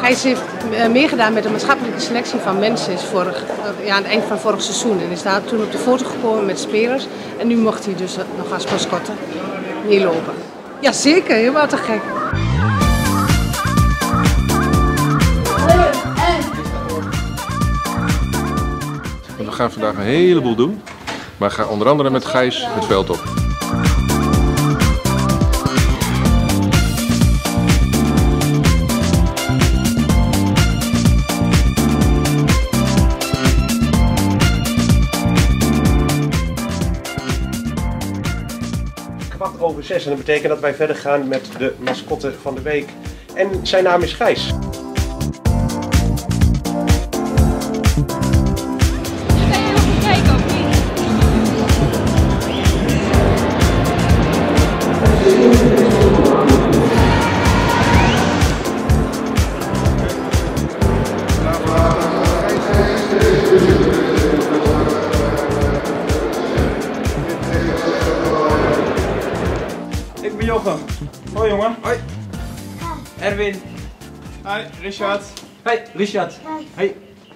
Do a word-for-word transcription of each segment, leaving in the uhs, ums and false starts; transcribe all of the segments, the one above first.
Gijs heeft meegedaan met de maatschappelijke selectie van mensen is vorig, ja, aan het eind van vorig seizoen. En is daar toen op de foto gekomen met spelers. En nu mocht hij dus nog als mascotte meelopen. Jazeker, helemaal te gek. We gaan vandaag een heleboel doen, maar gaan onder andere met Gijs het veld op. Kwart over zes en dat betekent dat wij verder gaan met de mascotte van de week. En zijn naam is Gijs. Ik ben Jochem. Hoi jongen. Hoi. Erwin. Hoi, Richard. Hoi, Richard. Hoi.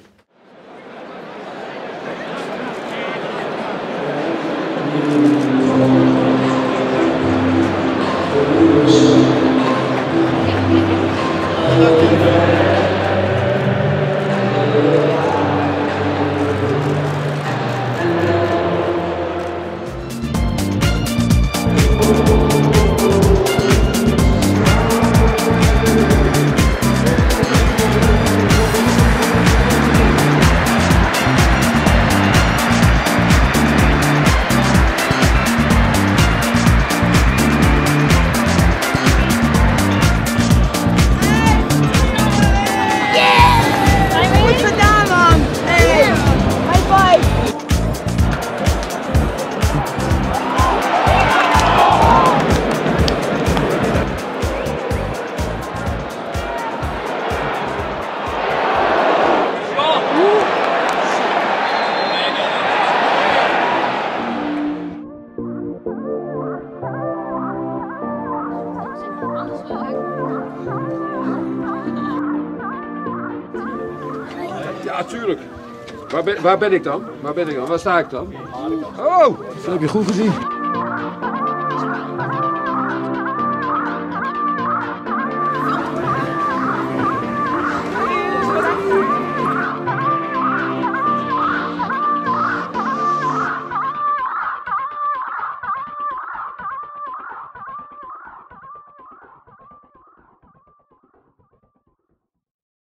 Ja, tuurlijk. Waar ben, waar ben ik dan? Waar ben ik dan? Waar sta ik dan? Oh, dat heb je goed gezien.